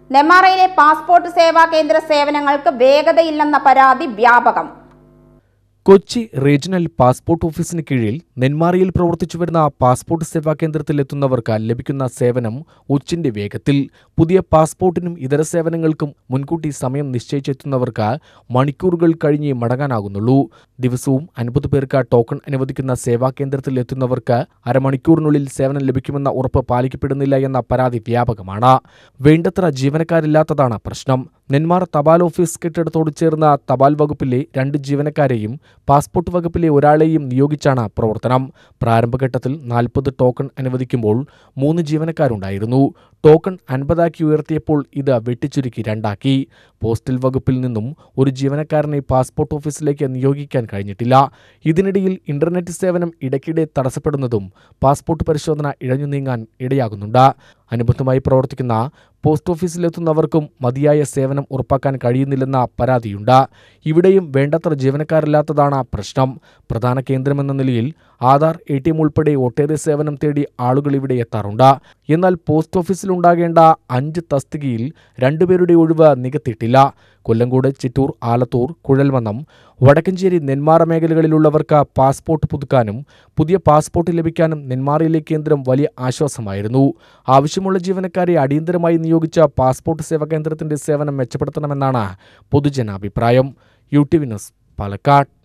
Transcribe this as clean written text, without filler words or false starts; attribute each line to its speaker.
Speaker 1: നെന്മാറയിലെ passport സേവാ കേന്ദ്ര സേവനങ്ങൾക്ക് വേഗതയില്ലെന്ന പരാതി വ്യാപകം.
Speaker 2: കൊച്ചി റീജിയണൽ പാസ്പോർട്ട് ഓഫീസിന് കീഴിൽ നെന്മാറയിൽ പ്രവർത്തിച്ചുവരുന്ന പാസ്പോർട്ട് സേവാ കേന്ദ്രത്തിൽ എത്തുന്നവർക്ക് ലഭിക്കുന്ന സേവനം ഉച്ചിന്റെ വേഗത്തിൽ. പുതിയ പാസ്പോർട്ടിനും ഇതര സേവനങ്ങൾക്കും മുൻകൂട്ടി സമയം നിശ്ചയിച്ചെത്തുന്നവർക്ക് മണിക്കൂറുകൾ കഴിഞ്ഞേ മടങ്ങാനാകുന്നുള്ളൂ. ദിവസവും 50 പേർക്ക് ടോക്കൺ അനുവദിക്കുന്ന സേവാ കേന്ദ്രത്തിൽ എത്തുന്നവർക്ക് അരമണിക്കൂറിനുള്ളിൽ സേവനം ലഭിക്കുമെന്ന ഉറപ്പ് പാലിക്കപ്പെടുന്നില്ല എന്ന പരാതി വ്യാപകമാണ്. വേണ്ടത്ര ജീവനക്കാരില്ലാത്തതാണ് പ്രശ്നം. നെന്മാറ തപാൽ ഓഫീസ് കെട്ടിടത്തോട് ചേർന്ന തപാൽ വകുപ്പിലെ 2 ജീവനക്കാരെയും പാസ്പോർട്ട് വകുപ്പിലെ ഒരാളെയും നിയോഗിച്ചാണ് പ്രവർത്തനം. പ്രാരംഭഘട്ടത്തിൽ 40 ടോക്കൺ അനുവദിക്കുമ്പോൾ 3 ജീവനക്കാരുണ്ടായിരുന്നു. ടോക്കൺ 50 ഉയർത്തിയപ്പോൾ ഇത് വെട്ടിച്ചുരുക്കി 2 പോസ്റ്റൽ വകുപ്പിൽ നിന്നും ഒരു ജീവനക്കാരനെ പാസ്പോർട്ട് ഓഫീസിലേക്ക് നിയോഗിക്കാൻ കഴിഞ്ഞിട്ടില്ല. ഇതിനിടയിൽ ഇന്റർനെറ്റ് സേവനം ഇടയ്ക്കിടെ തടസ്സപ്പെടുന്നതും പാസ്പോർട്ട് പരിശോധന ഇഴഞ്ഞു നീങ്ങാൻ ഇടയാകുന്നുണ്ട്. അനുബന്ധമായി പ്രവർത്തിക്കുന്ന പോസ്റ്റ് ഓഫീസിലെത്തുന്നവർക്കും മതിയായ സേവനം ഉറപ്പാക്കാൻ കഴിയുന്നില്ലെന്ന പരാതിയുണ്ട്. ഇവിടെയും വേണ്ടത്ര ജീവനക്കാരില്ലാത്തതാണ് പ്രശ്നം. പ്രധാന കേന്ദ്രമെന്ന നിലയിൽ ആധാർ, ATM ഉൾപ്പെടെ ഒട്ടേറെ സേവനം തേടി ആളുകൾ ഇവിടെ എത്താറുണ്ട്. എന്നാൽ പോസ്റ്റ് ഓഫീസിലുണ്ടാകേണ്ട 5 തസ്തികയിൽ 2 പേരുടെ ഒഴിവ് നികത്തിയിട്ടില്ല. കൊല്ലങ്കോട്, ചിറ്റൂർ, ആലത്തൂർ, കുഴൽമന്നം, വടക്കഞ്ചേരി, നെന്മാറ മേഖലകളിലുള്ളവർക്ക് പാസ്പോർട്ട് പുതുക്കാനും പുതിയ പാസ്പോർട്ട് ലഭിക്കാനും നെന്മാറയിലെ കേന്ദ്രം വലിയ ആശ്വാസമായിരുന്നു. ആവശ്യമുള്ള ജീവനക്കാരെ അടിയന്തരമായി നിയോഗിച്ച പാസ്പോർട്ട് സേവാ കേന്ദ്രത്തിന്റെ സേവനം മെച്ചപ്പെടുത്തണമെന്നാണ് പൊതുജനാഭിപ്രായം. UTV news, Palakkad.